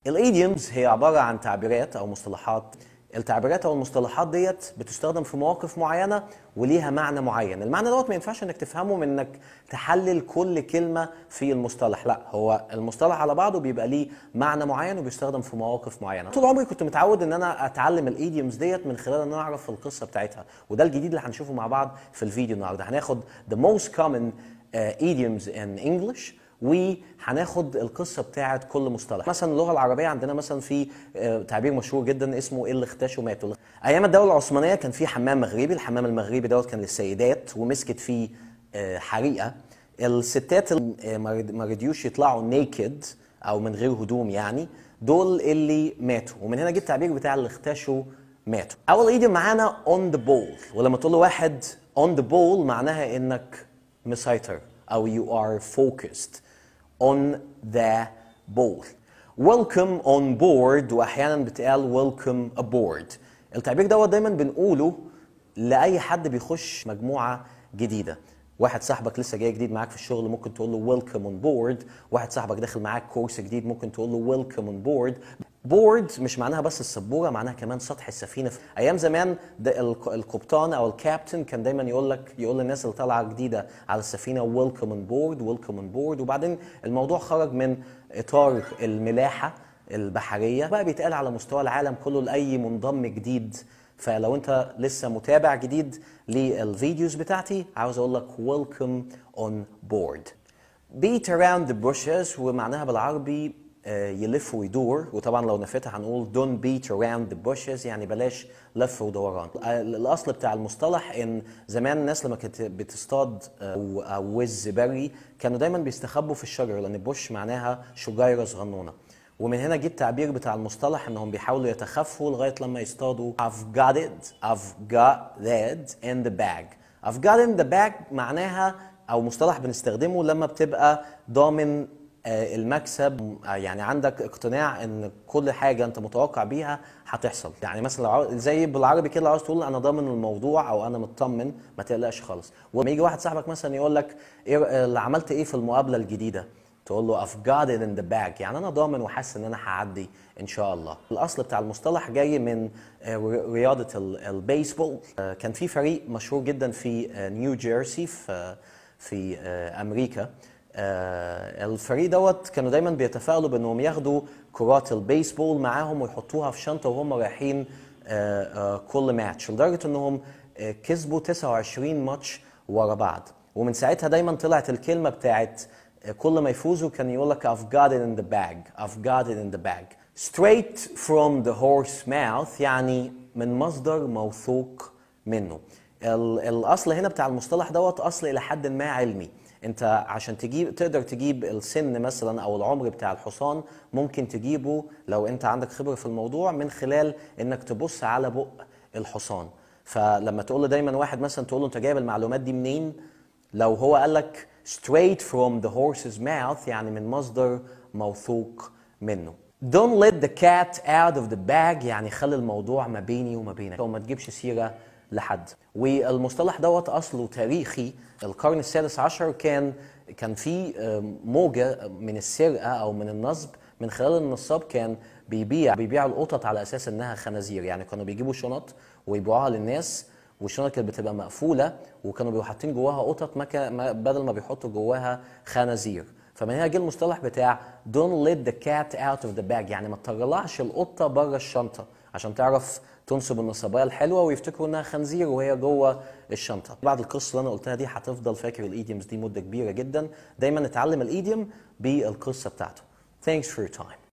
الايديومز هي عباره عن تعبيرات او مصطلحات. التعبيرات او المصطلحات ديت بتستخدم في مواقف معينه وليها معنى معين. المعنى دوت ما ينفعش انك تفهمه من انك تحلل كل كلمه في المصطلح، لا، هو المصطلح على بعضه بيبقى ليه معنى معين وبيستخدم في مواقف معينه. طول عمري كنت متعود ان انا اتعلم الايديومز ديت من خلال ان انا اعرف القصه بتاعتها، وده الجديد اللي هنشوفه مع بعض في الفيديو النهارده. هناخد the most common idioms in English، وهناخد القصه بتاعت كل مصطلح. مثلا اللغه العربيه عندنا مثلا في تعبير مشهور جدا اسمه اللي اختشوا ماتوا. ايام الدوله العثمانيه كان في حمام مغربي، الحمام المغربي دوت كان للسيدات ومسكت فيه حريقه. الستات ما رضيوش يطلعوا نيكد او من غير هدوم، يعني دول اللي ماتوا، ومن هنا جه التعبير بتاع اللي اختشوا ماتوا. اول ايديوم معانا on the ball، ولما تقول له واحد on the ball معناها انك مسيطر او you are focused on the ball. welcome on board، واحيانا بتقال welcome aboard. التعبير دوت دايما بنقوله لاي حد بيخش مجموعه جديده. واحد صاحبك لسه جاي جديد معاك في الشغل ممكن تقول له welcome on board. واحد صاحبك داخل معاك كورس جديد ممكن تقول له welcome on board. بورد مش معناها بس السبوره، معناها كمان سطح السفينه. ايام زمان القبطان او الكابتن كان دايما يقول للناس اللي طالعه جديده على السفينه ويلكم اون بورد، ويلكم اون بورد. وبعدين الموضوع خرج من اطار الملاحه البحريه، بقى بيتقال على مستوى العالم كله لاي منضم جديد. فلو انت لسه متابع جديد للفيديوز بتاعتي عاوز اقول لك ويلكم اون بورد. beat around the bushes، ومعناها بالعربي يلف ويدور، وطبعا لو نفيتها هنقول don't beat around the bushes، يعني بلاش لف ودوران. الاصل بتاع المصطلح ان زمان الناس لما كانت بتصطاد او وز بري كانوا دايما بيستخبوا في الشجر، لان البوش معناها شجيره صغنونه، ومن هنا جه التعبير بتاع المصطلح انهم بيحاولوا يتخفوا لغايه لما يصطادوا. I've got that in the bag. I've got it in the bag معناها او مصطلح بنستخدمه لما بتبقى ضامن المكسب، يعني عندك اقتناع ان كل حاجه انت متوقع بيها هتحصل. يعني مثلا لو زي بالعربي كده لو عاوز تقول انا ضامن الموضوع او انا مطمن، ما تقلقش خالص. ولما يجي واحد صاحبك مثلا يقول لك إيه اللي عملت ايه في المقابله الجديده، تقول له I've got it in the bag، يعني انا ضامن وحاسس ان انا هعدي ان شاء الله. الاصل بتاع المصطلح جاي من رياضه البيسبول. كان في فريق مشهور جدا في نيو جيرسي في امريكا. الفريق دوت كانوا دايما بيتفائلوا بانهم ياخدوا كرات البيسبول معاهم ويحطوها في شنطه وهم رايحين كل ماتش، لدرجه انهم كسبوا 29 ماتش ورا بعض. ومن ساعتها دايما طلعت الكلمه بتاعت كل ما يفوزوا كان يقول لك I've got it in the bag. I've got it in the bag. Straight from the horse mouth، يعني من مصدر موثوق منه. الاصل هنا بتاع المصطلح دوت اصل الى حد ما علمي. انت عشان تقدر تجيب السن مثلا او العمر بتاع الحصان ممكن تجيبه لو انت عندك خبره في الموضوع من خلال انك تبص على بق الحصان. فلما تقول له دايما واحد مثلا تقول له انت جايب المعلومات دي منين، لو هو قال لك straight from the horse's mouth يعني من مصدر موثوق منه. Don't let the cat out of the bag، يعني خلي الموضوع ما بيني وما بينك وما تجيبش سيره لحد. والمصطلح دوت اصله تاريخي. القرن السادس عشر كان في موجه من السرقه او من النصب، من خلال النصاب كان بيبيع القطط على اساس انها خنازير. يعني كانوا بيجيبوا شنط ويبيعوها للناس، والشنط كانت بتبقى مقفوله وكانوا بيبقوا حاطين جواها قطط بدل ما بيحطوا جواها خنازير. فمن هنا جه المصطلح بتاع don't let the cat out of the bag، يعني ما تطلعش القطه بره الشنطه عشان تعرف تنصب النصبايه الحلوه ويفتكروا انها خنزير وهي جوه الشنطه. بعد القصه اللي انا قلتها دي هتفضل فاكر الايديومز دي مده كبيره جدا. دايما نتعلم الايديوم بالقصه بتاعته. Thanks for your time.